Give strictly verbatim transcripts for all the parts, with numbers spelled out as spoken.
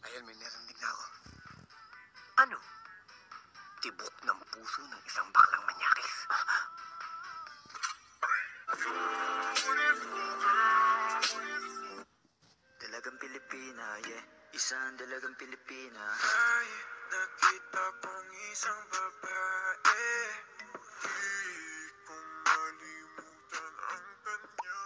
Ayan, may narinig na ako. Ano? Tibok ng puso ng isang baklang manyakis. Dalagang Pilipina, yeah. Isang dalagang Pilipina. Ay, nakita kong isang babae. Di ko malimutan ang kanya.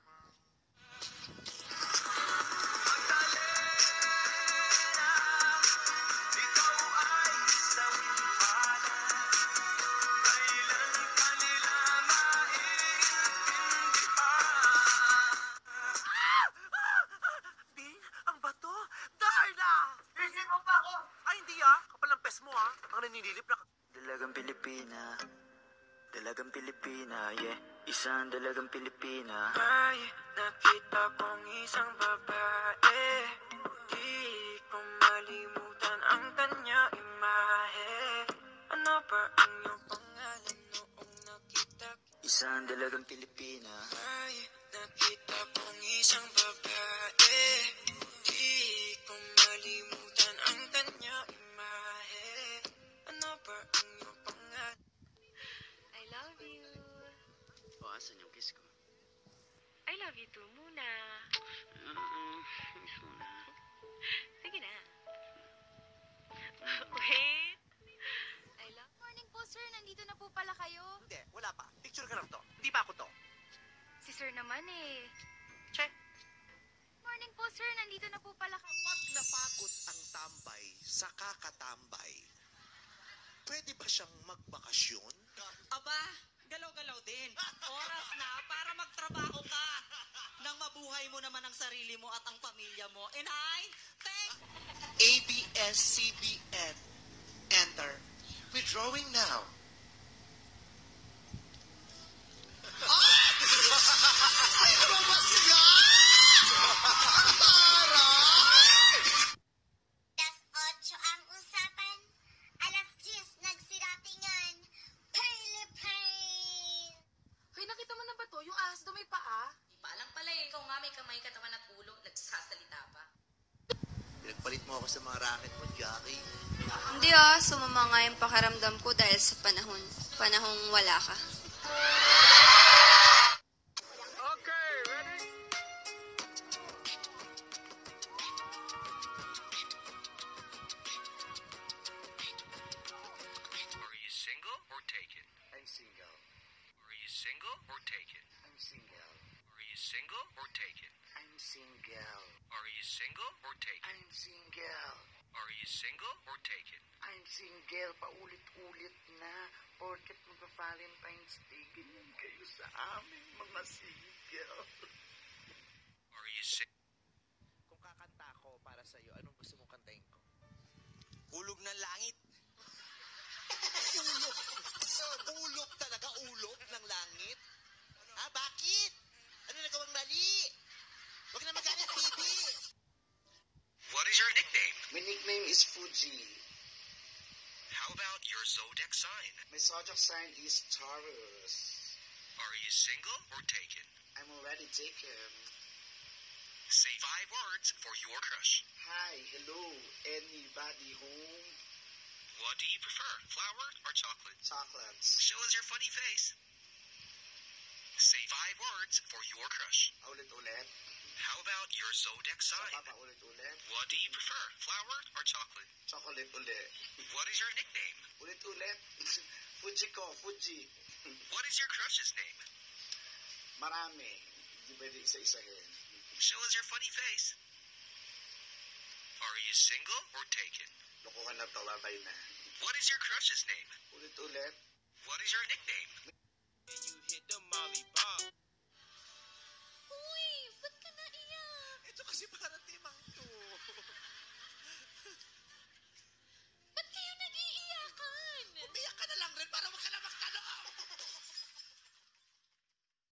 Dalagang Pilipina, dalagang Pilipina, yeah. Isang dalagang Pilipina. Ay, nakita kong isang babae. Di ko malimutan ang kanya imahe. Ano ba ang iyong pangalan noong nakita? Isang dalagang Pilipina. Ay, nakita kong isang babae. Di ko malimutan ang kanya imahe. Ano ba ang iyong pangalan? I love you. O, asan yung kiss ko? I love you too muna. Uh, kiss muna. Sige na. Wait. I love... Morning po, sir. Nandito na po pala kayo. Hindi, wala pa. Picture ka lang to. Hindi pa ako to. Si sir naman eh. Che. Morning po, sir. Nandito na po pala kayo. Pag napagod ang tambay sa kakatambay, pwede ba siyang magbakasyon? Aba, galaw-galaw din. Oras na para magtrabaho ka. Nang mabuhay mo naman ang sarili mo at ang pamilya mo. And I thank... A B S C B N. Enter. Withdrawing now. Ay, ano ba siya? Alas otso ang usapan. Alas diyes nagsiratingan. Philippines! Hoy, nakita mo na ba to? Yung ahas daw may paa? Di pa alam pala eh. Ikaw nga may kamay, katawan at ulo. Nagsasalita pa. Pinagpalit mo ako sa mga racket mo, Jackie. Hindi ah, sumama nga yung pakiramdam ko dahil sa panahon. Panahong wala ka. Okay, ready? Are you single or taken? I'm single. Are you single or taken? I'm single. Are you single or taken? I'm single. Are you single or taken? I'm single. Are you single or taken? I'm single. Paulit-ulit na. Porket mag-Valentine's Day, ganyan kayo sa amin, mga single. Are you single? Kung kakanta ako para sa'yo, anong gusto mong kantahin ko? Hulog ng langit. Ulog. Ulog talaga, ulog ng langit. Ah, bakit? Ano nagawang mali? Huwag na magalit, baby. What is your nickname? My nickname is Fuji. How about your zodiac sign? My zodiac sign is Taurus. Are you single or taken? I'm already taken. Say five words for your crush. Hi, hello, anybody home? What do you prefer, flour or chocolate? Chocolates. Show us your funny face. Say five words for your crush. Ulit-ulit. How about your zodiac sign? Papa, ulit-ulit. What do you prefer, flour or chocolate? Chocolate ulit. What is your nickname? Ulit-ulit. Fuji ko, Fuji. What is your crush's name? Marami. Hindi pwede isa-isahin. Show us your funny face. Are you single or taken? Lokohan na talabay na. What is your crush's name? Ulit-ulit. What is your nickname? And you hit the molly pop. Uy, ba't ka